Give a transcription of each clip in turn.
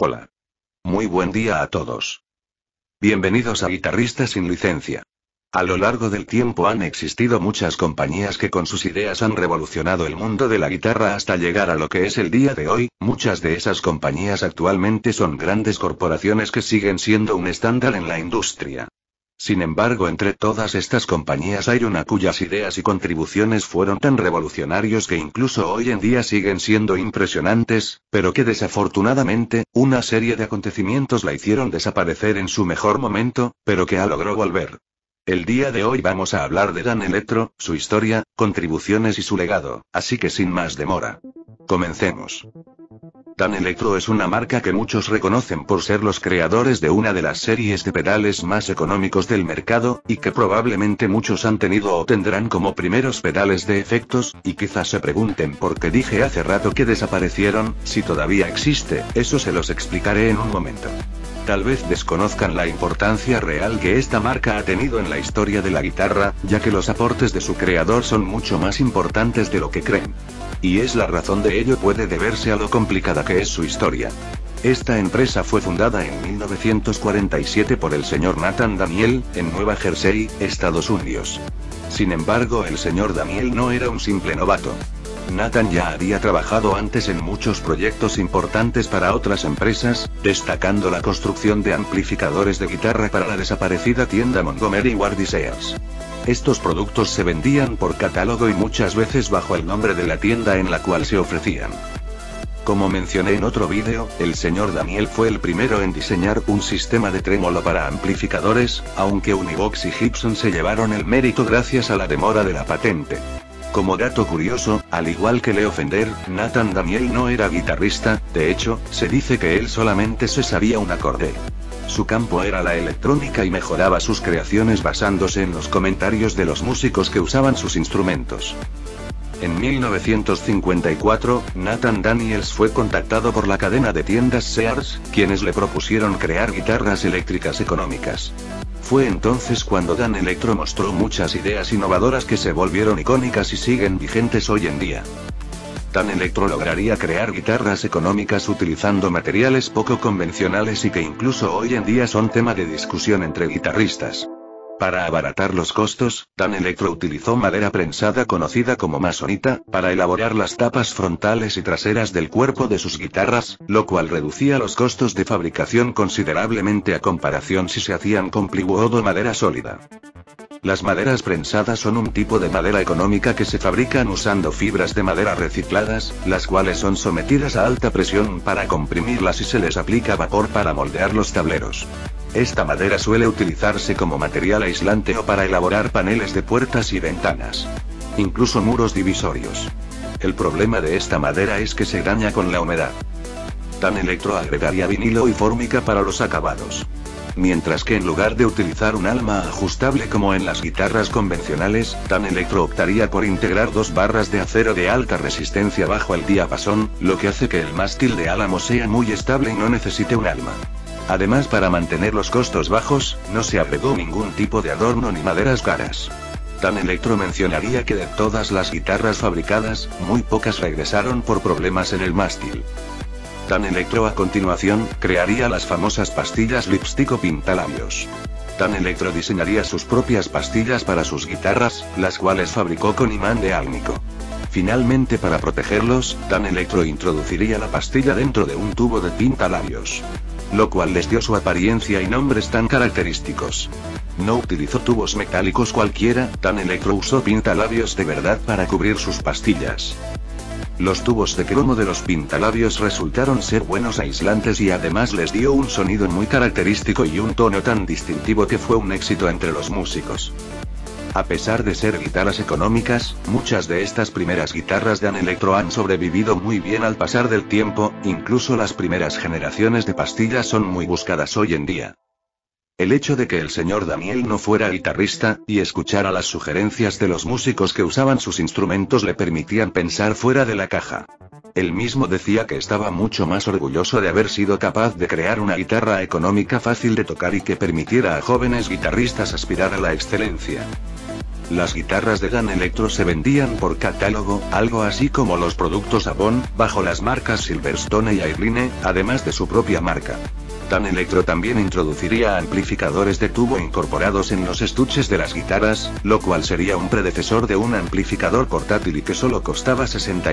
Hola. Muy buen día a todos. Bienvenidos a Guitarristas sin Licencia. A lo largo del tiempo han existido muchas compañías que con sus ideas han revolucionado el mundo de la guitarra hasta llegar a lo que es el día de hoy. Muchas de esas compañías actualmente son grandes corporaciones que siguen siendo un estándar en la industria. Sin embargo, entre todas estas compañías hay una cuyas ideas y contribuciones fueron tan revolucionarios que incluso hoy en día siguen siendo impresionantes, pero que desafortunadamente, una serie de acontecimientos la hicieron desaparecer en su mejor momento, pero que logró volver. El día de hoy vamos a hablar de Dan Electro, su historia, contribuciones y su legado, así que sin más demora. Comencemos. Dan Electro es una marca que muchos reconocen por ser los creadores de una de las series de pedales más económicos del mercado, y que probablemente muchos han tenido o tendrán como primeros pedales de efectos, y quizás se pregunten por qué dije hace rato que desaparecieron, si todavía existe, eso se los explicaré en un momento. Tal vez desconozcan la importancia real que esta marca ha tenido en la historia de la guitarra, ya que los aportes de su creador son mucho más importantes de lo que creen. Y es la razón de ello puede deberse a lo complicada que es su historia. Esta empresa fue fundada en 1947 por el señor Nathan Daniel, en Nueva Jersey, Estados Unidos. Sin embargo, el señor Daniel no era un simple novato. Nathan ya había trabajado antes en muchos proyectos importantes para otras empresas, destacando la construcción de amplificadores de guitarra para la desaparecida tienda Montgomery Ward y Sears. Estos productos se vendían por catálogo y muchas veces bajo el nombre de la tienda en la cual se ofrecían. Como mencioné en otro vídeo, el señor Daniel fue el primero en diseñar un sistema de trémolo para amplificadores, aunque Univox y Gibson se llevaron el mérito gracias a la demora de la patente. Como dato curioso, al igual que Leo Fender, Nathan Daniel no era guitarrista, de hecho, se dice que él solamente se sabía un acorde. Su campo era la electrónica y mejoraba sus creaciones basándose en los comentarios de los músicos que usaban sus instrumentos. En 1954, Nathan Daniels fue contactado por la cadena de tiendas Sears, quienes le propusieron crear guitarras eléctricas económicas. Fue entonces cuando Dan Electro mostró muchas ideas innovadoras que se volvieron icónicas y siguen vigentes hoy en día. Dan Electro lograría crear guitarras económicas utilizando materiales poco convencionales y que incluso hoy en día son tema de discusión entre guitarristas. Para abaratar los costos, Dan Electro utilizó madera prensada conocida como masonita, para elaborar las tapas frontales y traseras del cuerpo de sus guitarras, lo cual reducía los costos de fabricación considerablemente a comparación si se hacían con plywood o madera sólida. Las maderas prensadas son un tipo de madera económica que se fabrican usando fibras de madera recicladas, las cuales son sometidas a alta presión para comprimirlas y se les aplica vapor para moldear los tableros. Esta madera suele utilizarse como material aislante o para elaborar paneles de puertas y ventanas. Incluso muros divisorios. El problema de esta madera es que se daña con la humedad. Dan Electro agregaría vinilo y fórmica para los acabados. Mientras que en lugar de utilizar un alma ajustable como en las guitarras convencionales, Dan Electro optaría por integrar dos barras de acero de alta resistencia bajo el diapasón, lo que hace que el mástil de álamo sea muy estable y no necesite un alma. Además, para mantener los costos bajos, no se agregó ningún tipo de adorno ni maderas caras. Dan Electro mencionaría que de todas las guitarras fabricadas, muy pocas regresaron por problemas en el mástil. Dan Electro a continuación, crearía las famosas pastillas lipstick o pintalabios. Dan Electro diseñaría sus propias pastillas para sus guitarras, las cuales fabricó con imán de álnico. Finalmente, para protegerlos, Dan Electro introduciría la pastilla dentro de un tubo de pintalabios, lo cual les dio su apariencia y nombres tan característicos. No utilizó tubos metálicos cualquiera, Dan Electro usó pintalabios de verdad para cubrir sus pastillas. Los tubos de cromo de los pintalabios resultaron ser buenos aislantes y además les dio un sonido muy característico y un tono tan distintivo que fue un éxito entre los músicos. A pesar de ser guitarras económicas, muchas de estas primeras guitarras de Dan Electro han sobrevivido muy bien al pasar del tiempo, incluso las primeras generaciones de pastillas son muy buscadas hoy en día. El hecho de que el señor Daniel no fuera guitarrista, y escuchara las sugerencias de los músicos que usaban sus instrumentos le permitían pensar fuera de la caja. Él mismo decía que estaba mucho más orgulloso de haber sido capaz de crear una guitarra económica fácil de tocar y que permitiera a jóvenes guitarristas aspirar a la excelencia. Las guitarras de Dan Electro se vendían por catálogo, algo así como los productos Avon, bajo las marcas Silverstone y Airline, además de su propia marca. Dan Electro también introduciría amplificadores de tubo incorporados en los estuches de las guitarras, lo cual sería un predecesor de un amplificador portátil y que solo costaba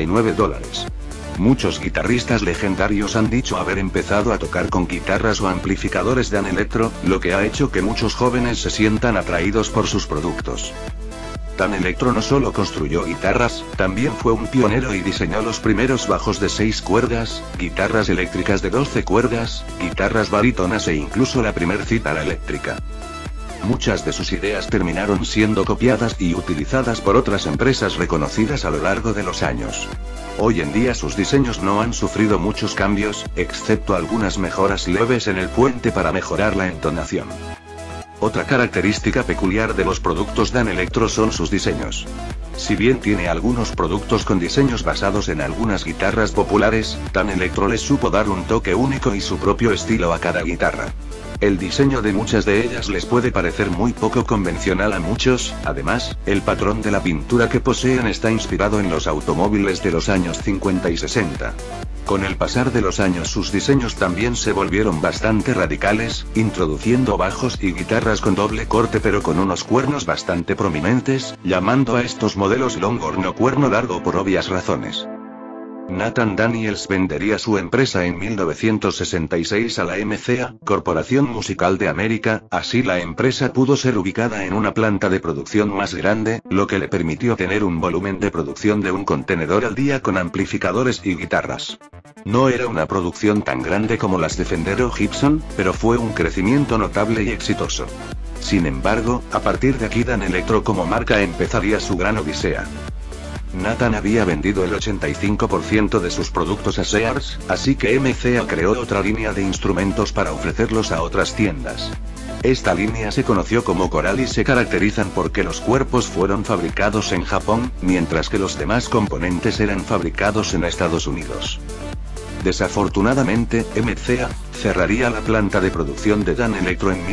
$69. Muchos guitarristas legendarios han dicho haber empezado a tocar con guitarras o amplificadores Dan Electro, lo que ha hecho que muchos jóvenes se sientan atraídos por sus productos. Dan Electro no solo construyó guitarras, también fue un pionero y diseñó los primeros bajos de 6 cuerdas, guitarras eléctricas de 12 cuerdas, guitarras barítonas e incluso la primer cítara eléctrica. Muchas de sus ideas terminaron siendo copiadas y utilizadas por otras empresas reconocidas a lo largo de los años. Hoy en día sus diseños no han sufrido muchos cambios, excepto algunas mejoras leves en el puente para mejorar la entonación. Otra característica peculiar de los productos Dan Electro son sus diseños. Si bien tiene algunos productos con diseños basados en algunas guitarras populares, Dan Electro les supo dar un toque único y su propio estilo a cada guitarra. El diseño de muchas de ellas les puede parecer muy poco convencional a muchos, además, el patrón de la pintura que poseen está inspirado en los automóviles de los años 50 y 60. Con el pasar de los años sus diseños también se volvieron bastante radicales, introduciendo bajos y guitarras con doble corte pero con unos cuernos bastante prominentes, llamando a estos modelos Longhorn o cuerno largo por obvias razones. Nathan Daniels vendería su empresa en 1966 a la MCA, Corporación Musical de América, así la empresa pudo ser ubicada en una planta de producción más grande, lo que le permitió tener un volumen de producción de un contenedor al día con amplificadores y guitarras. No era una producción tan grande como las de Fender o Gibson, pero fue un crecimiento notable y exitoso. Sin embargo, a partir de aquí Dan Electro como marca empezaría su gran odisea. Nathan había vendido el 85% de sus productos a Sears, así que MCA creó otra línea de instrumentos para ofrecerlos a otras tiendas. Esta línea se conoció como Coral y se caracterizan porque los cuerpos fueron fabricados en Japón, mientras que los demás componentes eran fabricados en Estados Unidos. Desafortunadamente, MCA cerraría la planta de producción de Dan Electro en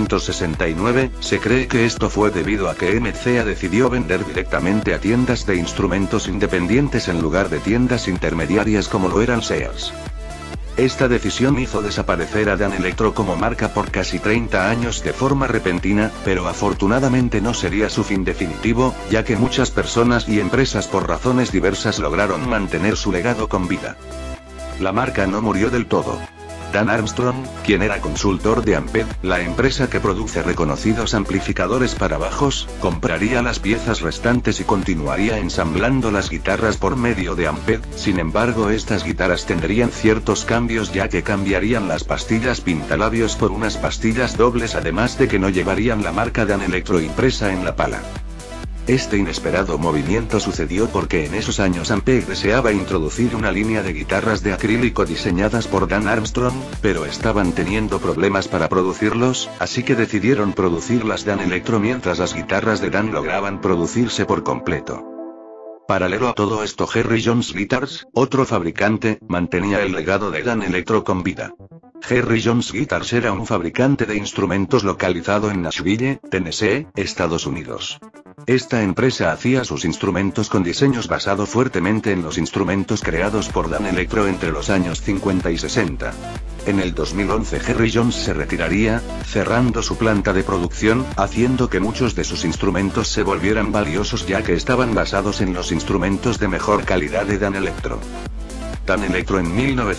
1969, se cree que esto fue debido a que MCA decidió vender directamente a tiendas de instrumentos independientes en lugar de tiendas intermediarias como lo eran Sears. Esta decisión hizo desaparecer a Dan Electro como marca por casi 30 años de forma repentina, pero afortunadamente no sería su fin definitivo, ya que muchas personas y empresas por razones diversas lograron mantener su legado con vida. La marca no murió del todo. Dan Armstrong, quien era consultor de Amped, la empresa que produce reconocidos amplificadores para bajos, compraría las piezas restantes y continuaría ensamblando las guitarras por medio de Amped. Sin embargo, estas guitarras tendrían ciertos cambios ya que cambiarían las pastillas pintalabios por unas pastillas dobles, además de que no llevarían la marca Dan Electro impresa en la pala. Este inesperado movimiento sucedió porque en esos años Ampeg deseaba introducir una línea de guitarras de acrílico diseñadas por Dan Armstrong, pero estaban teniendo problemas para producirlos, así que decidieron producir las Dan Electro mientras las guitarras de Dan lograban producirse por completo. Paralelo a todo esto, Jerry Jones Guitars, otro fabricante, mantenía el legado de Dan Electro con vida. Jerry Jones Guitars era un fabricante de instrumentos localizado en Nashville, Tennessee, Estados Unidos. Esta empresa hacía sus instrumentos con diseños basados fuertemente en los instrumentos creados por Dan Electro entre los años 50 y 60. En el 2011 Jerry Jones se retiraría, cerrando su planta de producción, haciendo que muchos de sus instrumentos se volvieran valiosos ya que estaban basados en los instrumentos de mejor calidad de Dan Electro. Dan Electro en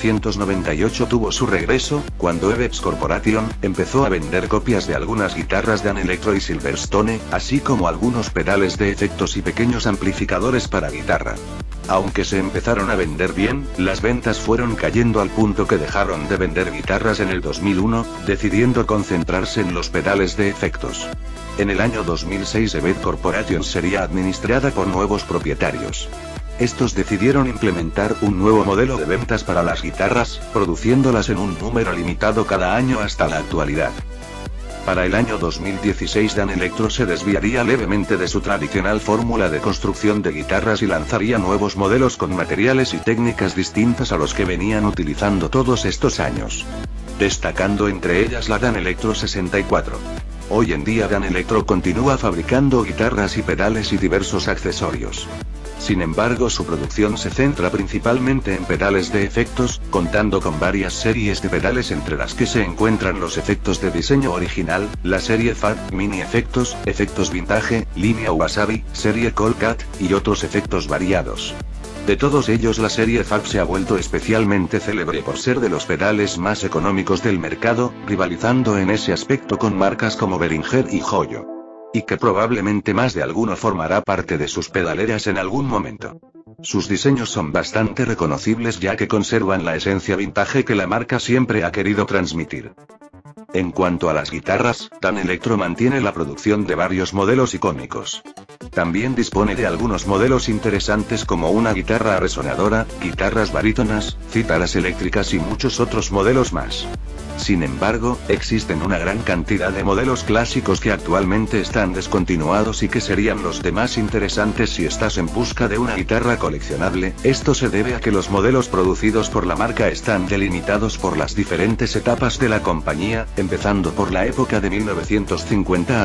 1998 tuvo su regreso, cuando Ibex Corporation empezó a vender copias de algunas guitarras Dan Electro y Silverstone, así como algunos pedales de efectos y pequeños amplificadores para guitarra. Aunque se empezaron a vender bien, las ventas fueron cayendo al punto que dejaron de vender guitarras en el 2001, decidiendo concentrarse en los pedales de efectos. En el año 2006 Ibex Corporation sería administrada por nuevos propietarios. Estos decidieron implementar un nuevo modelo de ventas para las guitarras, produciéndolas en un número limitado cada año hasta la actualidad. Para el año 2016 Dan Electro se desviaría levemente de su tradicional fórmula de construcción de guitarras y lanzaría nuevos modelos con materiales y técnicas distintas a los que venían utilizando todos estos años. Destacando entre ellas la Dan Electro 64. Hoy en día Dan Electro continúa fabricando guitarras y pedales y diversos accesorios. Sin embargo, su producción se centra principalmente en pedales de efectos, contando con varias series de pedales entre las que se encuentran los efectos de diseño original, la serie Fat, Mini Efectos, efectos Vintage, línea Wasabi, serie Colcat, y otros efectos variados. De todos ellos, la serie Fab se ha vuelto especialmente célebre por ser de los pedales más económicos del mercado, rivalizando en ese aspecto con marcas como Behringer y Joyo. Y que probablemente más de alguno formará parte de sus pedaleras en algún momento. Sus diseños son bastante reconocibles ya que conservan la esencia vintage que la marca siempre ha querido transmitir. En cuanto a las guitarras, Dan Electro mantiene la producción de varios modelos icónicos. También dispone de algunos modelos interesantes como una guitarra resonadora, guitarras barítonas, cítaras eléctricas y muchos otros modelos más. Sin embargo, existen una gran cantidad de modelos clásicos que actualmente están descontinuados y que serían los de más interesantes si estás en busca de una guitarra coleccionable. Esto se debe a que los modelos producidos por la marca están delimitados por las diferentes etapas de la compañía, empezando por la época de 1950 a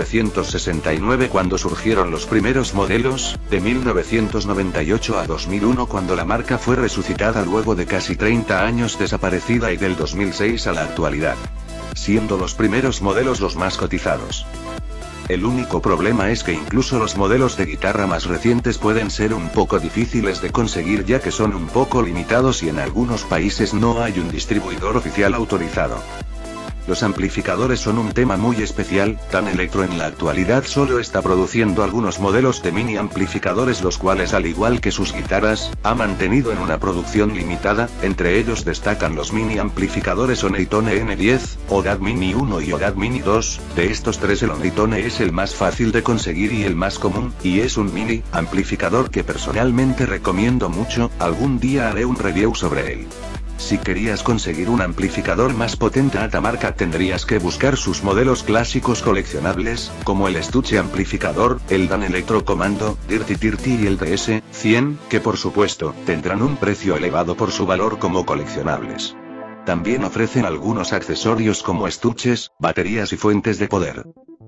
1969 cuando surgieron los primeros modelos, de 1998 a 2001 cuando la marca fue resucitada luego de casi 30 años desaparecida y del 2006 a la actualidad, siendo los primeros modelos los más cotizados. El único problema es que incluso los modelos de guitarra más recientes pueden ser un poco difíciles de conseguir ya que son un poco limitados y en algunos países no hay un distribuidor oficial autorizado. Los amplificadores son un tema muy especial. Dan Electro en la actualidad solo está produciendo algunos modelos de mini amplificadores los cuales al igual que sus guitarras, ha mantenido en una producción limitada. Entre ellos destacan los mini amplificadores Oneytone N10, ODAT Mini 1 y ODAT Mini 2, de estos tres el Oneytone es el más fácil de conseguir y el más común, y es un mini amplificador que personalmente recomiendo mucho. Algún día haré un review sobre él. Si querías conseguir un amplificador más potente a esta marca tendrías que buscar sus modelos clásicos coleccionables, como el estuche amplificador, el Dan Electro Commando, Dirty Dirty y el DS-100, que por supuesto, tendrán un precio elevado por su valor como coleccionables. También ofrecen algunos accesorios como estuches, baterías y fuentes de poder.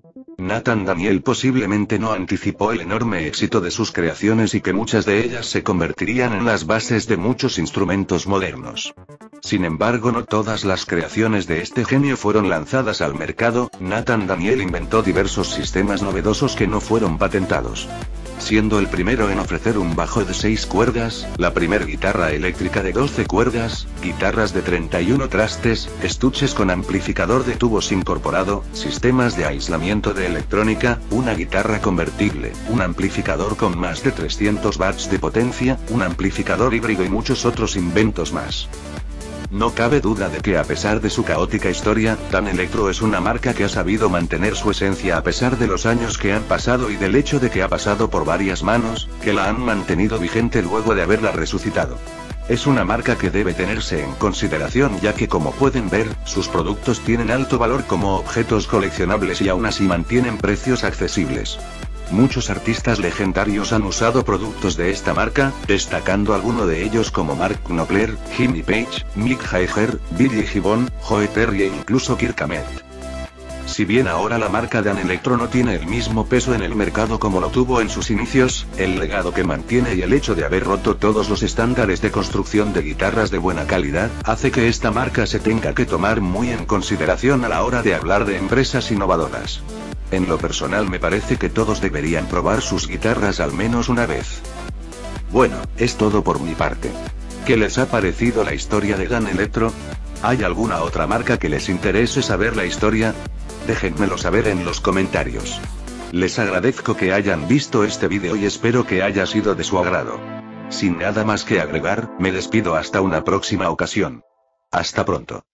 Nathan Daniel posiblemente no anticipó el enorme éxito de sus creaciones y que muchas de ellas se convertirían en las bases de muchos instrumentos modernos. Sin embargo, no todas las creaciones de este genio fueron lanzadas al mercado. Nathan Daniel inventó diversos sistemas novedosos que no fueron patentados. Siendo el primero en ofrecer un bajo de 6 cuerdas, la primer guitarra eléctrica de 12 cuerdas, guitarras de 31 trastes, estuches con amplificador de tubos incorporado, sistemas de aislamiento de electrónica, una guitarra convertible, un amplificador con más de 300 watts de potencia, un amplificador híbrido y muchos otros inventos más. No cabe duda de que a pesar de su caótica historia, Dan Electro es una marca que ha sabido mantener su esencia a pesar de los años que han pasado y del hecho de que ha pasado por varias manos, que la han mantenido vigente luego de haberla resucitado. Es una marca que debe tenerse en consideración ya que como pueden ver, sus productos tienen alto valor como objetos coleccionables y aún así mantienen precios accesibles. Muchos artistas legendarios han usado productos de esta marca, destacando algunos de ellos como Mark Knopfler, Jimmy Page, Mick Jagger, Billy Gibbon, Joe Perry e incluso Kirk Hammett. Si bien ahora la marca Dan Electro no tiene el mismo peso en el mercado como lo tuvo en sus inicios, el legado que mantiene y el hecho de haber roto todos los estándares de construcción de guitarras de buena calidad, hace que esta marca se tenga que tomar muy en consideración a la hora de hablar de empresas innovadoras. En lo personal me parece que todos deberían probar sus guitarras al menos una vez. Bueno, es todo por mi parte. ¿Qué les ha parecido la historia de Dan Electro? ¿Hay alguna otra marca que les interese saber la historia? Déjenmelo saber en los comentarios. Les agradezco que hayan visto este vídeo y espero que haya sido de su agrado. Sin nada más que agregar, me despido hasta una próxima ocasión. Hasta pronto.